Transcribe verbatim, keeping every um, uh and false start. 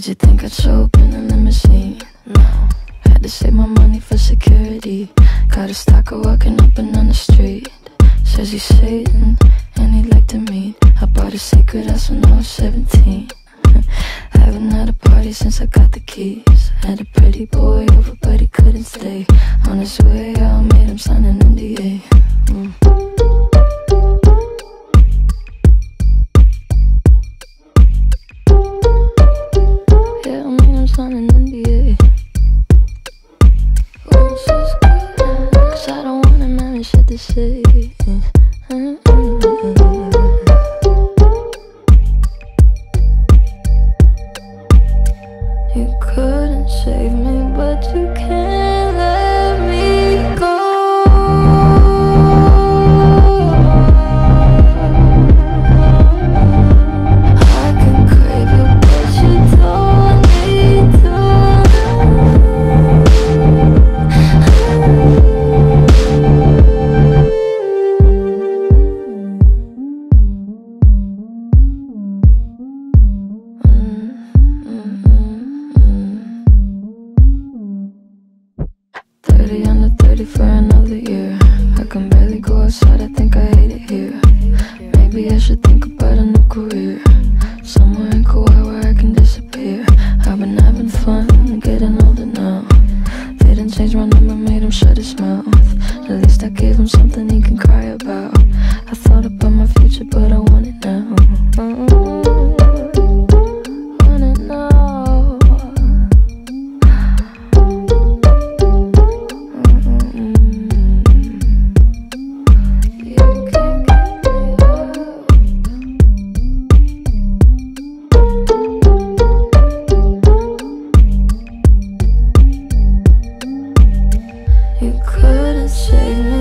Did you think I'd show up in a limousine? No. Had to save my money for security. Got a stalker walking up and down the street. Says he's Satan and he'd like to meet. I bought a secret house when I was seventeen. Haven't had a party since I got the keys. Had a pretty boy over but he couldn't stay. On his way out, made him sign an N D A. mm. Yeah, I made him sign an N D A. Oh, so it's good, cause I don't want him having shit to say. You couldn't save me, but you can't let me go. I can crave you, but you don't need to. thirty under thirty for another year. I can barely go outside, I think I hate it here. Maybe I should think about a new career, somewhere in Kauai where I can disappear. I've been having fun, getting older now. They didn't change my number, made him shut his mouth. At least I gave him something he can cry about. I thought about my future, but I want it now. Want it now. You couldn't save me.